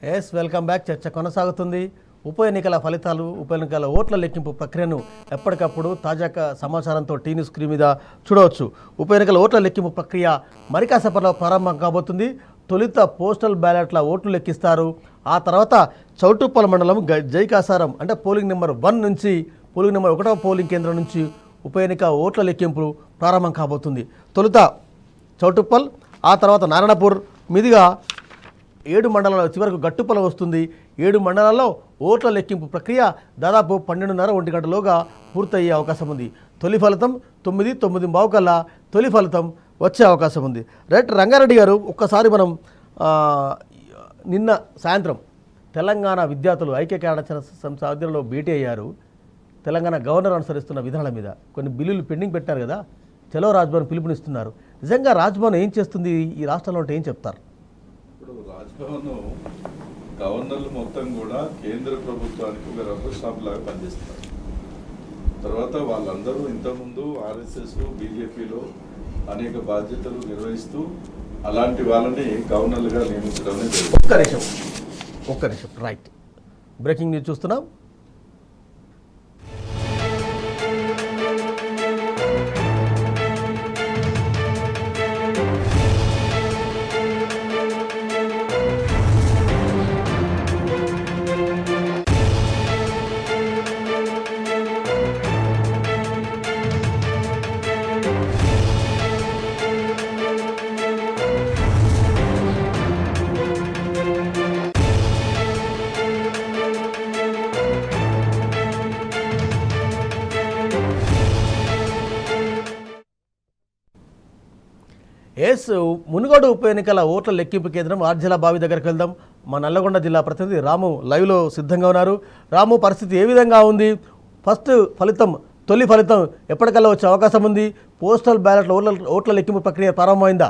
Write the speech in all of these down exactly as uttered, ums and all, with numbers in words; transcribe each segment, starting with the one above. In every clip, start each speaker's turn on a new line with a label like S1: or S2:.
S1: Yes welcome back. చర్చ కొనసాగుతుంది. ఉప ఎన్నికల ఫలితాలు, ఉప ఎన్నికల ఓట్ల లెక్కింపు ప్రక్రియను ఎప్పటికప్పుడు తాజా సమాచారంతో టీ న్యూస్ స్క్రీన్ మీద చూడవచ్చు. ఉప ఎన్నికల ఓట్ల లెక్కింపు ప్రక్రియ మరి కాసేపట్లో ప్రారంభం కాబోతుంది. తొలుత పోస్టల్ బ్యాలెట్ల ఓట్లు లెక్కిస్తారు. ఆ తర్వాత చౌటుప్పల్ మండలం జైకాసారం అంటే పోలింగ్ నెంబర్ వన్ నుంచి పోలింగ్ నెంబర్ ఒకటవ పోలింగ్ కేంద్రం నుంచి ఉప ఎన్నిక ఓట్ల లెక్కింపు ప్రారంభం కాబోతుంది. తొలుత చౌటుప్పల్, ఆ తర్వాత నారాయణపూర్ మీదుగా ఏడు మండలాల చివరకు గట్టుపల వస్తుంది. ఏడు మండలాల్లో ఓట్ల లెక్కింపు ప్రక్రియ దాదాపు పన్నెండున్నర ఒంటి గంటలోగా పూర్తయ్యే అవకాశం ఉంది. తొలి ఫలితం తొమ్మిది తొమ్మిది బావు కల్లా తొలి ఫలితం వచ్చే అవకాశం ఉంది. రైట్ రంగారెడ్డి గారు, ఒక్కసారి మనం నిన్న సాయంత్రం తెలంగాణ విద్యార్థులు ఐక్య కేరళ సంస్థ ఆధ్వర్యంలో భేటీ అయ్యారు. తెలంగాణ గవర్నర్ అనుసరిస్తున్న విధానాల మీద కొన్ని బిల్లులు పెండింగ్ పెట్టారు కదా, చలో రాజ్భవన్ పిలుపునిస్తున్నారు. నిజంగా రాజ్భవన్ ఏం చేస్తుంది ఈ రాష్ట్రంలో అంటే ఏం చెప్తారు?
S2: ఇప్పుడు రాజ్భవన్ గవర్నర్లు మొత్తం కూడా కేంద్ర ప్రభుత్వానికి ఒక రబ్బర్ స్టాంప్ లాగా పనిచేస్తున్నారు. తర్వాత వాళ్ళందరూ ఇంతకుముందు ఆర్ఎస్ఎస్ బీజేపీలో అనేక బాధ్యతలు నిర్వహిస్తూ అలాంటి వాళ్ళని గవర్నర్లుగా నియమించడం జరిగింది.
S1: ఒక్క నిమిషం ఒక్క నిమిషం రైట్ బ్రేకింగ్ న్యూస్ చూస్తున్నాం. ఎస్ మునుగోడు ఉప ఎన్నికల ఓట్ల లెక్కింపు కేంద్రం ఆర్జిల్లా బావి దగ్గరికి వెళ్దాం. మా నల్లగొండ జిల్లా ప్రతినిధి రాము లైవ్లో సిద్ధంగా ఉన్నారు. రాము, పరిస్థితి ఏ విధంగా ఉంది? ఫస్ట్ ఫలితం, తొలి ఫలితం ఎప్పటికల్లా వచ్చే అవకాశం ఉంది? పోస్టల్ బ్యాలెట్ల ఓట్ల ఓట్ల లెక్కింపు ప్రక్రియ ప్రారంభమైందా?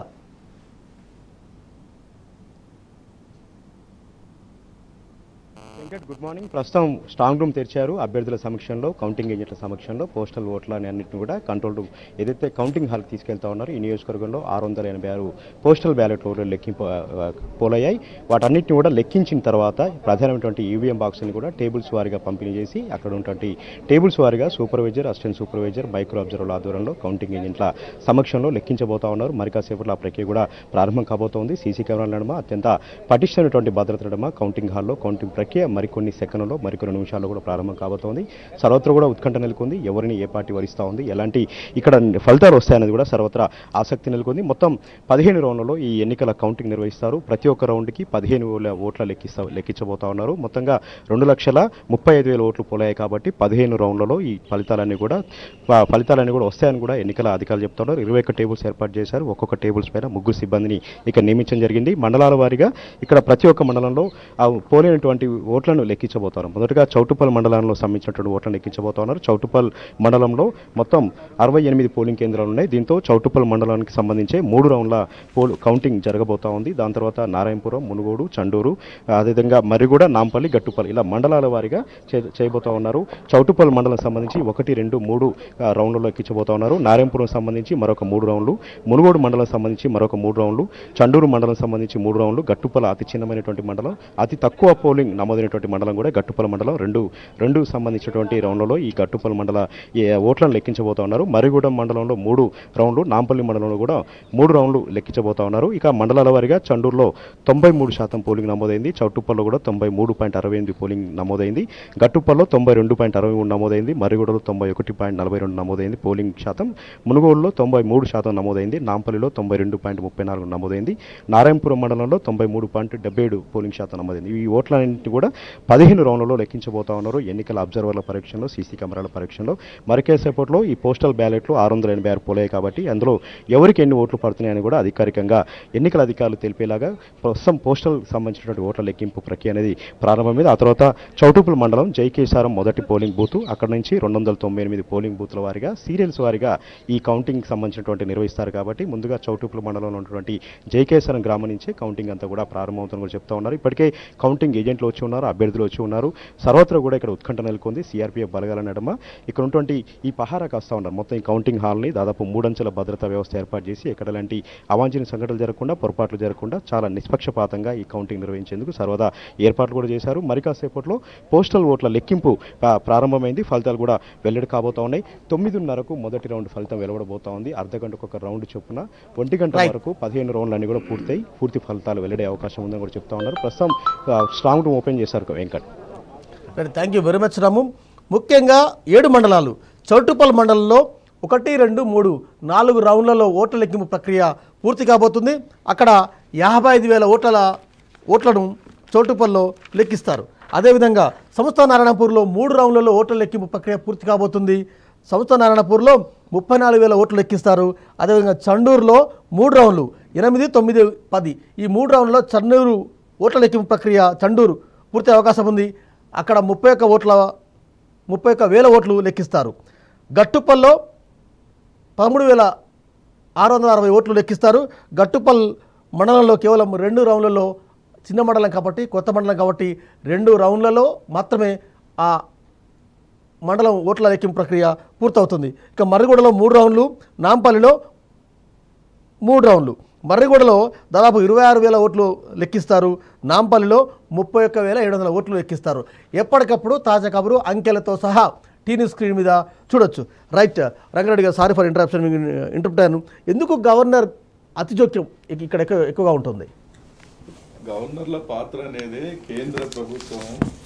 S3: Good morning. ప్రస్తుతం స్ట్రాంగ్ రూమ్ తెరిచారు. అభ్యర్థుల సమక్షంలో, కౌంటింగ్ ఏజెంట్ల సమక్షంలో పోస్టల్ ఓట్లని అన్నింటిని కూడా కంట్రోల్ రూమ్ ఏదైతే కౌంటింగ్ హాల్కి తీసుకెళ్తా ఉన్నారు. ఈ నియోజకవర్గంలో ఆరు వందల ఎనభై ఆరు పోస్టల్ బ్యాలెట్ ఓట్లు లెక్కింపు పోలయ్యాయి. వాటన్నిటిని కూడా లెక్కించిన తర్వాత ప్రధానమైనటువంటి ఈవీఎం బాక్స్ని కూడా టేబుల్స్ వారీగా పంపిణీ చేసి అక్కడ ఉన్నటువంటి టేబుల్స్ వారీగా సూపర్వైజర్, అసిస్టెంట్ సూపర్వైజర్, మైక్రో అబ్జర్వర్ల ఆధ్వర్యంలో కౌంటింగ్ ఏజెంట్ల సమక్షంలో లెక్కించబోతా ఉన్నారు. మరి కాసేపట్లో ఆ ప్రక్రియ కూడా ప్రారంభం కాబోతోంది. సీసీ కెమెరాల నడుమ, అత్యంత పటిష్టమైనటువంటి భద్రత నడుమ కౌంటింగ్ హాల్లో కౌంటింగ్ ప్రక్రియ మరికొన్ని సెకండ్లలో, మరికొన్ని నిమిషాల్లో కూడా ప్రారంభం కాబోతోంది. సర్వత్రా కూడా ఉత్కంఠ నెలకొంది. ఎవరిని ఏ పార్టీ వరిస్తూ ఉంది, ఎలాంటి ఇక్కడ ఫలితాలు వస్తాయనేది కూడా సర్వత్రా ఆసక్తి నెలకొంది. మొత్తం పదిహేను రౌండ్లలో ఈ ఎన్నికల కౌంటింగ్ నిర్వహిస్తారు. ప్రతి ఒక్క రౌండ్కి పదిహేను వేల ఓట్ల లెక్కిస్తా లెక్కించబోతా ఉన్నారు. మొత్తంగా రెండు లక్షల ముప్పై ఐదు వేల ఓట్లు పోలాయి. కాబట్టి పదిహేను రౌండ్లలో ఈ ఫలితాలన్నీ కూడా ఫలితాలన్నీ కూడా వస్తాయని కూడా ఎన్నికల అధికారులు చెప్తున్నారు. ఇరవై ఒక్క టేబుల్స్ ఏర్పాటు చేశారు. ఒక్కొక్క టేబుల్స్ పైన ముగ్గురు సిబ్బందిని ఇక్కడ నియమించడం జరిగింది. మండలాల వారీగా ఇక్కడ ప్రతి ఒక్క మండలంలో పోలేనటువంటి ఓట్లను లెక్కించబోతున్నారు. మొదటగా చౌటుప్పల్ మండలంలో సంబంధించినటువంటి ఓట్లను లెక్కించబోతున్నారు. చౌటుప్పల్ మండలంలో మొత్తం అరవై ఎనిమిది పోలింగ్ కేంద్రాలు ఉన్నాయి. దీంతో చౌటుప్పల్ మండలానికి సంబంధించి మూడు రౌండ్ల పోల్ కౌంటింగ్ జరగబోతా ఉంది. దాని తర్వాత నారాయణపురం, మునుగోడు, చండూరు, అదేవిధంగా మర్రిగూడ, నాంపల్లి, గట్టుపల్లి ఇలా మండలాల వారీగా చేయబోతా ఉన్నారు. చౌటుప్పల్ మండలం సంబంధించి ఒకటి, రెండు, మూడు రౌండ్లలో ఎక్కించబోతా ఉన్నారు. నారాయణపురం సంబంధించి మరొక మూడు రౌండ్లు, మునుగోడు మండలం సంబంధించి మరొక మూడు రౌండ్లు, చండూరు మండలం సంబంధించి మూడు రౌండ్లు, గట్టుపల్లి అతి చిన్నమైనటువంటి మండలం, అతి తక్కువ పోలింగ్ నమోదైనటువంటి మండలం కూడా గట్టుపల్లి మండలం. రెండు రెండు సంబంధించినటువంటి రౌండ్లలో ఈ గట్టుపల్లి మండల ఓట్లను లెక్కించబోతా ఉన్నారు. మర్రిగూడెం మండలంలో మూడు రౌండ్లు, నాంపల్లి మండలంలో కూడా మూడు రౌండ్లు లెక్కించబోతా ఉన్నారు. ఇక మండలాల వారీగా చండూరులో తొంభై మూడు శాతం పోలింగ్ నమోదైంది. చౌటుప్పల్లో కూడా తొంభై మూడు పాయింట్ అరవై ఎనిమిది పోలింగ్ నమోదైంది. గట్టుపల్లో తొంభై రెండు పాయింట్ అరవై మూడు నమోదైంది. మర్రిగూడలో తొంభై ఒకటి పాయింట్ నలభై రెండు నమోదైంది పోలింగ్ శాతం. మునుగోడులో తొంభై మూడు శాతం నమోదైంది. నాంపల్లిలో తొంభై రెండు పాయింట్ ముప్పై నాలుగు నమోదైంది. నారాయణపురం మండలంలో తొంభై మూడు పాయింట్ డెబ్బై ఏడు పోలింగ్ శాతం నమోదైంది. ఈ ఓట్లన్నింటినీ కూడా పదిహేను రౌండ్లలో లెక్కించబోతా ఉన్నారు. ఎన్నికల అబ్జర్వర్ల పరీక్షలో, సీసీ కెమెరాల పరీక్షలో మరికేసేపట్లో ఈ పోస్టల్ బ్యాలెట్లు ఆరు వందల ఎనభై ఆరు పోలాయి. కాబట్టి అందులో ఎవరికి ఎన్ని ఓట్లు పడుతున్నాయని కూడా అధికారికంగా ఎన్నికల అధికారులు తెలిపేలాగా ప్రస్తుతం పోస్టల్ సంబంధించినటువంటి ఓట్ల లెక్కింపు ప్రక్రియ అనేది ప్రారంభమైంది. ఆ తర్వాత చౌటుప్పల్ మండలం జైకేసారం మొదటి పోలింగ్ బూత్, అక్కడ నుంచి రెండు వందల తొంభై ఎనిమిది పోలింగ్ బూత్ల వారిగా సీరియల్స్ వారిగా ఈ కౌంటింగ్ సంబంధించినటువంటి నిర్వహిస్తారు. కాబట్టి ముందుగా చౌటుప్పల్ మండలంలో ఉన్నటువంటి జైకేసారం గ్రామం నుంచే కౌంటింగ్ అంతా కూడా ప్రారంభమవుతుందని కూడా చెప్తా ఉన్నారు. ఇప్పటికే కౌంటింగ్ ఏజెంట్లు వచ్చి ఉన్నారు. అభ్యర్థులు వచ్చి ఉన్నారు. సర్వత్రా కూడా ఇక్కడ ఉత్కంఠ నెలకొంది. సిఆర్పీఎఫ్ బలగాల నడుమ ఇక్కడ ఉన్నటువంటి ఈ పహారా కాస్తా ఉన్నారు. మొత్తం ఈ కౌంటింగ్ హాల్ని దాదాపు మూడంచెల భద్రతా వ్యవస్థ ఏర్పాటు చేసి ఎక్కడ లాంటి అవాంఛనీయ సంఘటనలు జరగకుండా, పొరపాట్లు జరగకుండా చాలా నిష్పక్షపాతంగా ఈ కౌంటింగ్ నిర్వహించేందుకు సర్వదా ఏర్పాట్లు కూడా చేశారు. మరి కాసేపట్లో పోస్టల్ ఓట్ల లెక్కింపు ప్రారంభమైంది. ఫలితాలు కూడా వెల్లడి కాబోతా ఉన్నాయి. తొమ్మిదిన్నరకు మొదటి రౌండ్ ఫలితం వెలువడబోతా ఉంది. అర్ధ గంటకు ఒక రౌండ్ చొప్పున ఒంటి గంట వరకు పదిహేను రౌండ్లు అన్ని కూడా పూర్తయి పూర్తి ఫలితాలు వెల్లడే అవకాశం ఉందని కూడా చెప్తా ఉన్నారు. ప్రస్తుతం స్ట్రాంగ్ రూమ్ ఓపెన్ చేశారు Venkat.
S1: Thank you very much Ramu. ముఖ్యంగా ఏడు మండలాలు చౌటుపల్ మండలంలో ఒకటి రెండు మూడు నాలుగు రౌండ్లలో ఓట్ల లెక్కింపు ప్రక్రియ పూర్తి కాబోతుంది. అక్కడ యాభై ఐదు వేల ఓట్ల ఓట్లను చౌటుపల్లో లెక్కిస్తారు. అదేవిధంగా సంస్థ నారాయణపూర్లో మూడు రౌండ్లలో ఓట్ల లెక్కింపు ప్రక్రియ పూర్తి కాబోతుంది. సంస్థ నారాయణపూర్లో ముప్పై నాలుగు వేల ఓట్లు లెక్కిస్తారు. అదేవిధంగా చండూరులో మూడు రౌండ్లు ఎనిమిది తొమ్మిది పది ఈ మూడు రౌండ్లలో చండూరు ఓట్ల లెక్కింపు ప్రక్రియ చండూరు పూర్తి అవకాశం ఉంది. అక్కడ ముప్పై ఒక్క ఓట్ల ముప్పై ఒక్క వేల ఓట్లు లెక్కిస్తారు. గట్టుపల్లో పదమూడు వేల ఆరు వందల అరవై ఓట్లు లెక్కిస్తారు. గట్టుపల్ మండలంలో కేవలం రెండు రౌండ్లలో, చిన్న మండలం కాబట్టి కొత్త మండలం కాబట్టి రెండు రౌండ్లలో మాత్రమే ఆ మండలం ఓట్ల లెక్కింపు ప్రక్రియ పూర్తవుతుంది. ఇక మర్రిగూడలో మూడు రౌండ్లు, నాంపల్లిలో మూడు రౌండ్లు. మర్రిగూడలో దాదాపు ఇరవై ఆరు వేల ఓట్లు లెక్కిస్తారు. నాంపల్లిలో ముప్పై ఒక్క వేల ఏడు వందల ఓట్లు లెక్కిస్తారు. ఎప్పటికప్పుడు తాజా కబురు అంకెలతో సహా టీ న్యూస్ స్క్రీన్ మీద చూడొచ్చు. రైట్ రంగారెడ్డి గారు, సారీ ఫర్ ఇంటరప్షన్ ఇంటరప్ట్ అయ్యాను. ఎందుకు గవర్నర్ అతి జోక్యం ఇక్కడ ఎక్కువ ఎక్కువగా ఉంటుంది?
S2: గవర్నర్ల పాత్ర అనేది కేంద్ర ప్రభుత్వం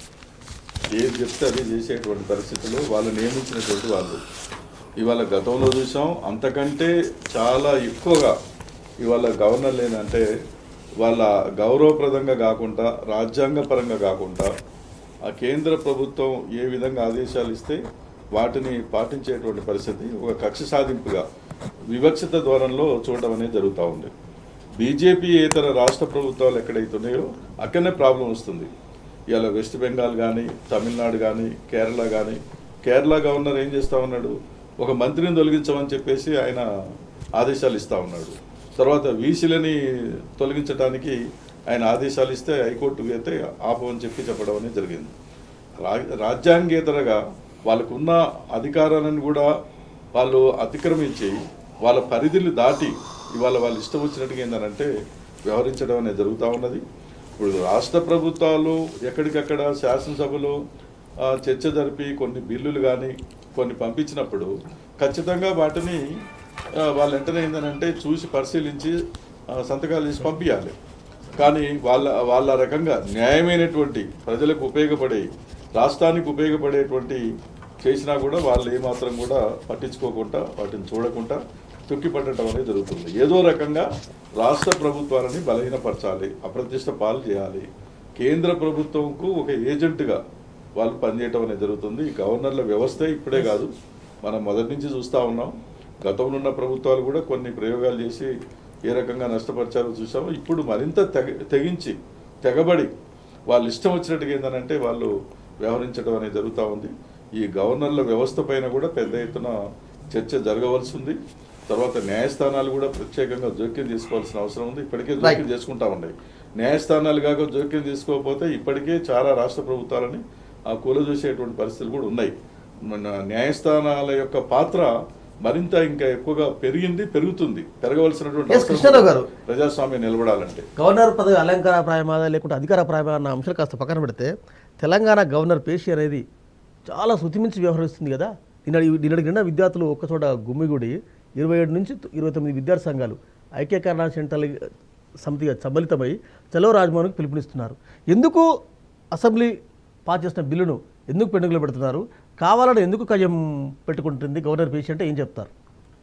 S2: ఏది చెప్తే అది చేసేటువంటి పరిస్థితులు వాళ్ళు నియమించినటువంటి వాళ్ళు. ఇవాళ గతంలో చూసాం, అంతకంటే చాలా ఎక్కువగా ఇవాళ గవర్నర్లు ఏంటంటే వాళ్ళ గౌరవప్రదంగా కాకుండా, రాజ్యాంగపరంగా కాకుండా ఆ కేంద్ర ప్రభుత్వం ఏ విధంగా ఆదేశాలు ఇస్తే వాటిని పాటించేటువంటి పరిస్థితి ఒక కక్ష సాధింపుగా వివక్షత ధోరణిలో చూడడం అనేది జరుగుతూ ఉంది. బీజేపీ ఇతర రాష్ట్ర ప్రభుత్వాలు ఎక్కడైతున్నాయో అక్కడనే ప్రాబ్లం వస్తుంది. ఇవాళ వెస్ట్ బెంగాల్ కానీ, తమిళనాడు కానీ, కేరళ కానీ, కేరళ గవర్నర్ ఏం చేస్తూ ఉన్నాడు, ఒక మంత్రిని తొలగించమని చెప్పేసి ఆయన ఆదేశాలు ఇస్తూ ఉన్నాడు. తర్వాత వీసీలని తొలగించడానికి ఆయన ఆదేశాలు ఇస్తే హైకోర్టుకు అయితే ఆపమని చెప్పి చెప్పడం అనేది జరిగింది. రా రాజ్యాంగేతరగా వాళ్ళకున్న అధికారాలను కూడా వాళ్ళు అతిక్రమించి వాళ్ళ పరిధిని దాటి ఇవాళ వాళ్ళు ఇష్టం వచ్చినట్టుగా ఏంటంటే వ్యవహరించడం అనేది జరుగుతూ ఉన్నది. ఇప్పుడు రాష్ట్ర ప్రభుత్వాలు ఎక్కడికక్కడ శాసనసభలో చర్చ జరిపి కొన్ని బిల్లులు కానీ కొన్ని పంపించినప్పుడు ఖచ్చితంగా వాటిని వాళ్ళు వెంటనే ఏంటంటే చూసి పరిశీలించి సంతకాలు చేసి పంపించాలి. కానీ వాళ్ళ వాళ్ళ రకంగా న్యాయమైనటువంటి ప్రజలకు ఉపయోగపడే, రాష్ట్రానికి ఉపయోగపడేటువంటి చేసినా కూడా వాళ్ళు ఏమాత్రం కూడా పట్టించుకోకుండా వాటిని చూడకుండా తొక్కిపట్టడం అనేది జరుగుతుంది. ఏదో రకంగా రాష్ట్ర ప్రభుత్వాలని బలహీనపరచాలి, అప్రతిష్ట పాలు చేయాలి. కేంద్ర ప్రభుత్వంకు ఒక ఏజెంట్గా వాళ్ళు పనిచేయటం అనేది జరుగుతుంది. ఈ గవర్నర్ల వ్యవస్థ ఇప్పుడే కాదు, మనం మొదటి నుంచి చూస్తూ ఉన్నాం. గతంలో ఉన్న ప్రభుత్వాలు కూడా కొన్ని ప్రయోగాలు చేసి ఏ రకంగా నష్టపరిచారో చూసాము. ఇప్పుడు మరింత తెగ తెగించి తెగబడి వాళ్ళు ఇష్టం వచ్చినట్టుగా ఏంటంటే వాళ్ళు వ్యవహరించడం అనేది జరుగుతూ ఉంది. ఈ గవర్నర్ల వ్యవస్థ పైన కూడా పెద్ద ఎత్తున చర్చ జరగవలసి ఉంది. తర్వాత న్యాయస్థానాలు కూడా ప్రత్యేకంగా జోక్యం తీసుకోవాల్సిన అవసరం ఉంది. ఇప్పటికే జోక్యం చేసుకుంటా ఉన్నాయి. న్యాయస్థానాలు కాక జోక్యం తీసుకోకపోతే ఇప్పటికే చాలా రాష్ట్ర ప్రభుత్వాలని ఆ కూలదోసేటువంటి పరిస్థితులు కూడా ఉన్నాయి. మన న్యాయస్థానాల యొక్క పాత్ర మరింత ఇంకా ఎక్కువగా పెరిగింది, పెరుగుతుంది. పెరగవలసినటువంటి
S1: కృష్ణారావు గారు,
S2: ప్రజాస్వామ్యం నిలబడాలంటే
S1: గవర్నర్ పదవి అలంకార ప్రాయమా లేకుంటే అధికార ప్రాయమా అన్న అంశాలు కాస్త పక్కన పెడితే తెలంగాణ గవర్నర్ పేషి అనేది చాలా శృతిమించి వ్యవహరిస్తుంది కదా. నిన్న నిన్నటి నిన్న విద్యార్థులు ఒక్కచోట గుమ్మిగూడి ఇరవై ఏడు నుంచి ఇరవై తొమ్మిది విద్యార్థి సంఘాలు ఐక్యకరణ సెంట్రల్ సమితిగా సబలితమై చలో రాజ్భవన్కు పిలుపునిస్తున్నారు. ఎందుకు అసెంబ్లీ పాస్ చేసిన బిల్లును ఎందుకు పెండింగ్లో పెడుతున్నారు? కావాలని ఎందుకు కయ్యం పెట్టుకుంటుంది గవర్నర్ పేషి అంటే ఏం చెప్తారు?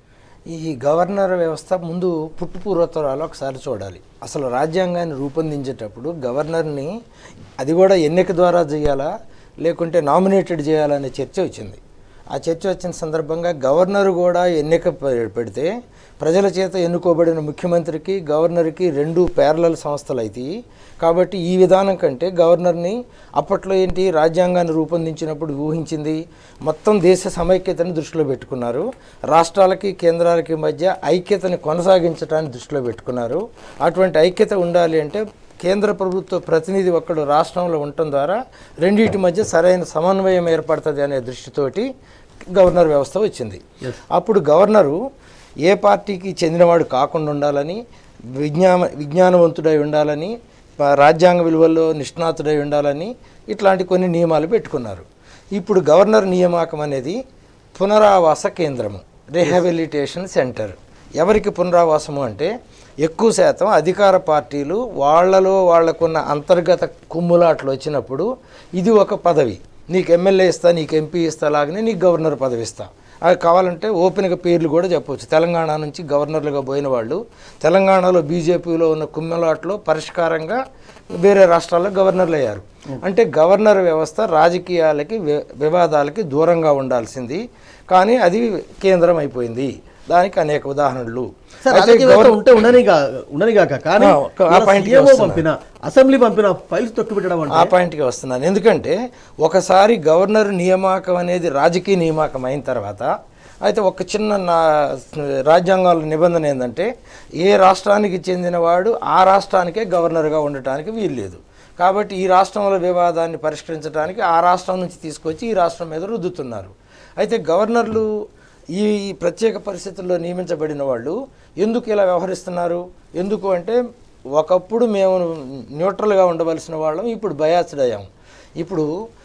S4: ఈ గవర్నర్ వ్యవస్థ ముందు పుట్టు పూర్వోత్తరాలు ఒకసారి చూడాలి. అసలు రాజ్యాంగాన్ని రూపొందించేటప్పుడు గవర్నర్ని అది కూడా ఎన్నిక ద్వారా చేయాలా లేకుంటే నామినేటెడ్ చేయాలనే చర్చ వచ్చింది. ఆ చర్చ వచ్చిన సందర్భంగా గవర్నర్ కూడా ఎన్నిక పెడితే ప్రజల చేత ఎన్నుకోబడిన ముఖ్యమంత్రికి గవర్నర్కి రెండు ప్యారలల్ సంస్థలు అవుతాయి. కాబట్టి ఈ విధానం కంటే గవర్నర్ని అప్పట్లో ఏంటి రాజ్యాంగాన్ని రూపొందించినప్పుడు ఊహించింది మొత్తం దేశ సమైక్యతను దృష్టిలో పెట్టుకున్నారు. రాష్ట్రాలకి కేంద్రాలకి మధ్య ఐక్యతని కొనసాగించడాన్ని దృష్టిలో పెట్టుకున్నారు. అటువంటి ఐక్యత ఉండాలి అంటే కేంద్ర ప్రభుత్వ ప్రతినిధి ఒక్కడు రాష్ట్రంలో ఉండటం ద్వారా రెండింటి మధ్య సరైన సమన్వయం ఏర్పడుతుంది అనే దృష్టితోటి గవర్నర్ వ్యవస్థ వచ్చింది. అప్పుడు గవర్నరు ఏ పార్టీకి చెందినవాడు కాకుండా ఉండాలని, విజ్ఞాన విజ్ఞానవంతుడై ఉండాలని, రాజ్యాంగ విలువల్లో నిష్ణాతుడై ఉండాలని ఇట్లాంటి కొన్ని నియమాలు పెట్టుకున్నారు. ఇప్పుడు గవర్నర్ నియామకం అనేది పునరావాస కేంద్రము, రిహాబిలిటేషన్ సెంటర్. ఎవరికి పునరావాసము అంటే ఎక్కువ శాతం అధికార పార్టీలు వాళ్ళలో వాళ్లకున్న అంతర్గత కుమ్ములాట్లు వచ్చినప్పుడు ఇది ఒక పదవి, నీకు ఎమ్మెల్యే ఇస్తా, నీకు ఎంపీ ఇస్తా, లాగానే నీకు గవర్నర్ పదవి ఇస్తా. అది కావాలంటే ఓపెన్గా పేర్లు కూడా చెప్పవచ్చు. తెలంగాణ నుంచి గవర్నర్లుగా పోయిన వాళ్ళు తెలంగాణలో బీజేపీలో ఉన్న కుమ్ములాట్లో పరిష్కారంగా వేరే రాష్ట్రాల్లో గవర్నర్లు అయ్యారు. అంటే గవర్నర్ వ్యవస్థ రాజకీయాలకి వివాదాలకి దూరంగా ఉండాల్సింది, కానీ అది కేంద్రం అయిపోయింది. దానికి అనేక ఉదాహరణలు
S1: ఉంటే ఉండనిగాక కానీ పంపిన అసెంబ్లీ పంపిన ఫైల్స్ తొక్కి పెట్టడం
S4: ఆ పాయింట్కి వస్తున్నాను. ఎందుకంటే ఒకసారి గవర్నర్ నియామకం అనేది రాజకీయ నియామకం అయిన తర్వాత అయితే ఒక చిన్న నా రాజ్యాంగాల నిబంధన ఏంటంటే ఏ రాష్ట్రానికి చెందినవాడు ఆ రాష్ట్రానికే గవర్నర్గా ఉండటానికి వీల్లేదు. కాబట్టి ఈ రాష్ట్రంలో వివాదాన్ని పరిష్కరించడానికి ఆ రాష్ట్రం నుంచి తీసుకొచ్చి ఈ రాష్ట్రం మీద రుద్దుతున్నారు. అయితే గవర్నర్లు ఈ ప్రత్యేక పరిస్థితుల్లో నియమించబడిన వాళ్ళు ఎందుకు ఇలా వ్యవహరిస్తున్నారు? ఎందుకు అంటే ఒకప్పుడు మేము న్యూట్రల్గా ఉండవలసిన వాళ్ళం, ఇప్పుడు బయాస్డ్ అయ్యాం. ఇప్పుడు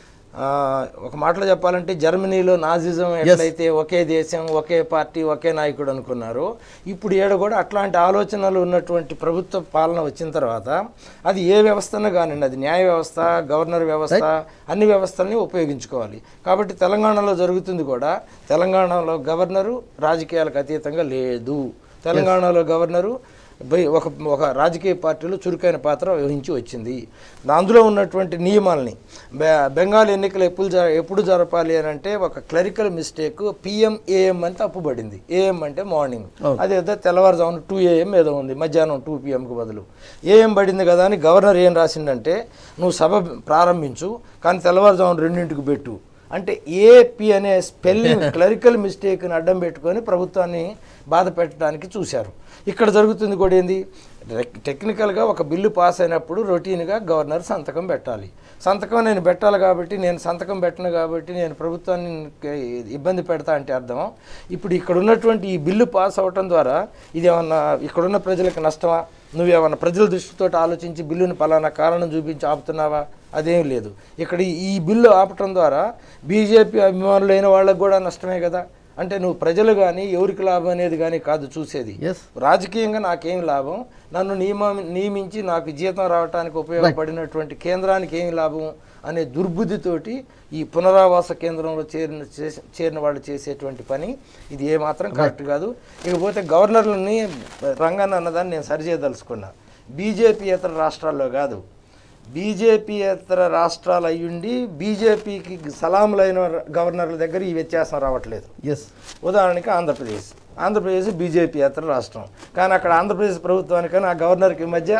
S4: ఒక మాటలో చెప్పాలంటే జర్మనీలో నాజిజం ఎట్లయితే ఒకే దేశం, ఒకే పార్టీ, ఒకే నాయకుడు అనుకున్నారో ఇప్పుడు ఏడ కూడా అట్లాంటి ఆలోచనలు ఉన్నటువంటి ప్రభుత్వ పాలన వచ్చిన తర్వాత అది ఏ వ్యవస్థను కానివ్వండి, అది న్యాయ వ్యవస్థ, గవర్నర్ వ్యవస్థ, అన్ని వ్యవస్థల్ని ఉపయోగించుకోవాలి. కాబట్టి తెలంగాణలో జరుగుతుంది కూడా, తెలంగాణలో గవర్నరు రాజకీయాలకు అతీతంగా లేదు. తెలంగాణలో గవర్నరు ఒక ఒక రాజకీయ పార్టీలో చురుకైన పాత్ర వహించి వచ్చింది. అందులో ఉన్నటువంటి నియమాలని బెంగాల్ ఎన్నికలు ఎప్పుడు ఎప్పుడు జరపాలి అని అంటే ఒక క్లరికల్ మిస్టేక్ పిఎం ఏఎం అని తప్పుబడింది. ఏఎం అంటే మార్నింగ్, అదేదో తెల్లవారుజామున టూ ఏఎం ఏదో ఉంది, మధ్యాహ్నం టూ పిఎంకి బదులు ఏఎం పడింది కదా అని గవర్నర్ ఏం రాసిందంటే నువ్వు సభ ప్రారంభించు కానీ తెల్లవారుజామున రెండింటికి పెట్టు అంటే ఏపీ అనే స్పెల్లింగ్ క్లరికల్ మిస్టేక్ని అడ్డం పెట్టుకొని ప్రభుత్వాన్ని బాధ పెట్టడానికి చూశారు. ఇక్కడ జరుగుతుంది కూడా ఏంది, టెక్నికల్గా ఒక బిల్లు పాస్ అయినప్పుడు రొటీన్గా గవర్నర్ సంతకం పెట్టాలి. సంతకం నేను పెట్టాలి కాబట్టి నేను సంతకం పెట్టను కాబట్టి నేను ప్రభుత్వాన్ని ఇబ్బంది పెడతా అంటే అర్థం. ఇప్పుడు ఇక్కడ ఉన్నటువంటి ఈ బిల్లు పాస్ అవటం ద్వారా ఇది ఏమన్నా ఇక్కడున్న ప్రజలకు నష్టమా? నువ్వేమన్నా ప్రజల దృష్టితో ఆలోచించి బిల్లుని పలానా కారణం చూపించి ఆపుతున్నావా? అదేం లేదు. ఇక్కడ ఈ బిల్లు ఆపటం ద్వారా బీజేపీ అభిమానులైన వాళ్ళకు కూడా నష్టమే కదా. అంటే నువ్వు ప్రజలు కానీ ఎవరికి లాభం అనేది కానీ కాదు చూసేది, రాజకీయంగా నాకేం లాభం, నన్ను నియమ నియమించి నాకు జీతం రావడానికి ఉపయోగపడినటువంటి కేంద్రానికి ఏమి లాభం అనే దుర్బుద్ధితోటి ఈ పునరావాస కేంద్రంలో చేరిన చేరిన వాళ్ళు చేసేటువంటి పని ఇది ఏమాత్రం కరెక్ట్ కాదు. ఇకపోతే గవర్నర్లని రంగాన్ని అన్నదాన్ని నేను సరిచేయదలుచుకున్నా. బీజేపీ ఇతర రాష్ట్రాల్లో కాదు, బీజేపీయేతర రాష్ట్రాలు అయ్యుండి బీజేపీకి సలాములైన గవర్నర్ల దగ్గర ఈ వ్యత్యాసం రావట్లేదు.
S1: ఎస్
S4: ఉదాహరణకి ఆంధ్రప్రదేశ్ ఆంధ్రప్రదేశ్ బీజేపీయేతర రాష్ట్రం, కానీ అక్కడ ఆంధ్రప్రదేశ్ ప్రభుత్వానికి ఆ గవర్నర్కి మధ్య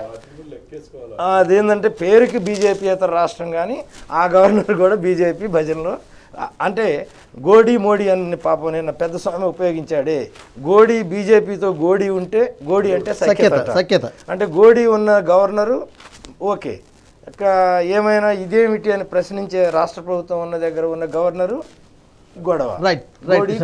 S4: అదేంటంటే పేరుకి బీజేపీయేతర రాష్ట్రం కానీ ఆ గవర్నర్ కూడా బీజేపీ భజనలో. అంటే గోడీ మోడీ అని పాపం నిన్న పెద్ద స్వామి ఉపయోగించాడే, గోడీ బీజేపీతో గోడీ ఉంటే గోడీ అంటే సఖ్యత
S1: సఖ్యత అంటే
S4: గోడీ ఉన్న గవర్నరు ఓకే, ఏమైనా ఇదేమిటి అని ప్రశ్నించే రాష్ట్ర ప్రభుత్వం ఉన్న దగ్గర ఉన్న గవర్నరు గొడవ.
S1: Right right